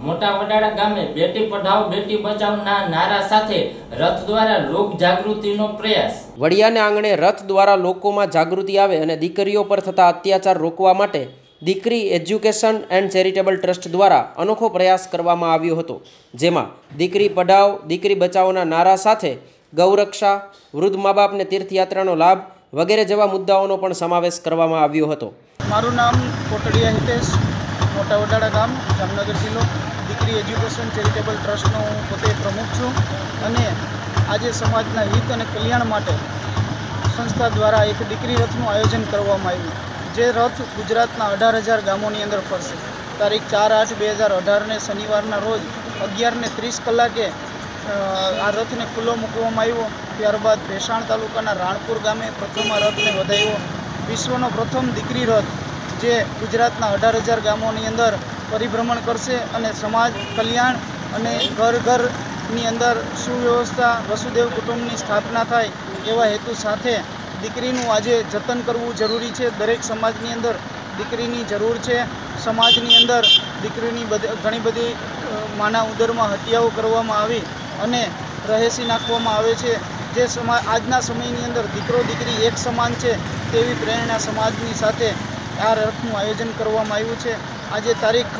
મોટા વડાળા ગામે બેટી પઢાઓ બેટી બચાવના નારા સાથે રથ દ્વારા લોક જાગૃતિનો પ્રયાસ। વડિયાને આંગણે રથ દ્વારા લોકોમાં જાગૃતિ આવે અને દીકરીઓ પર થતા અત્યાચાર રોકવા માટે દીકરી એજ્યુકેશન એન્ડ ચેરિટેબલ ટ્રસ્ટ દ્વારા અનોખો પ્રયાસ કરવામાં આવ્યો હતો, જેમાં દીકરી પઢાઓ દીકરી બચાવોના નારા સાથે ગૌરક્ષા, વૃદ્ધ મા બાપને તીર્થયાત્રાનો લાભ વગેરે જેવા મુદ્દાઓનો પણ સમાવેશ કરવામાં આવ્યો હતો। મારું નામ કોટડિયા હિતેશ, મોટા વડાળા ગામ, જામનગર જિલ્લો। દીકરી એજ્યુકેશન ચેરિટેબલ ટ્રસ્ટનો હું પોતે પ્રમુખ છું અને આજે સમાજના હિત અને કલ્યાણ માટે સંસ્થા દ્વારા એક દીકરી રથનું આયોજન કરવામાં આવ્યું, જે રથ ગુજરાતના 18,000 ગામોની અંદર ફરશે। તારીખ 4/8/2018ને શનિવારના રોજ 11:30 કલાકે આ રથને ખુલ્લો મૂકવામાં આવ્યો। ત્યારબાદ ભેસાણ તાલુકાના રાણપુર ગામે પ્રથમ આ રથને વધાવ્યો। વિશ્વનો પ્રથમ દીકરી રથ જે ગુજરાતના 18,000 ગામોની અંદર પરિભ્રમણ કરશે અને સમાજ કલ્યાણ અને ઘર ઘરની અંદર સુવ્યવસ્થા વસુદેવ કુટુંબની સ્થાપના થાય એવા હેતુ સાથે દીકરીનું આજે જતન કરવું જરૂરી છે। દરેક સમાજની અંદર દીકરીની જરૂર છે। સમાજની અંદર દીકરીની ઘણી બધી માના ઉદરમાં હત્યાઓ કરવામાં આવી અને રહેસી નાખવામાં આવે છે, જે આજના સમયની અંદર દીકરો દીકરી એક સમાન છે તેવી પ્રેરણા સમાજની સાથે આ રથનું આયોજન કરવામાં આવ્યું છે। આજે તારીખ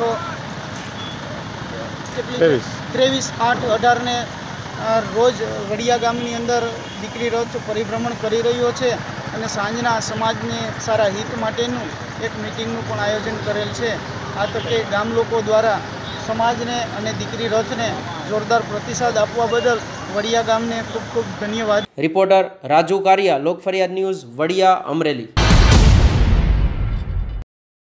23/8/18ને રોજ વડિયા ગામની અંદર દીકરી રથ પરિભ્રમણ કરી રહ્યો છે અને સાંજના સમાજને સારા હિત માટેનું એક મિટિંગનું પણ આયોજન કરેલ છે। આ તકે ગામ લોકો દ્વારા સમાજને અને દીકરી રથને જોરદાર પ્રતિસાદ આપવા બદલ વડિયા ગામને ખૂબ ખૂબ ધન્યવાદ। રિપોર્ટર રાજુ કારિયા, લોક ફરિયાદ ન્યૂઝ, વડિયા, અમરેલી।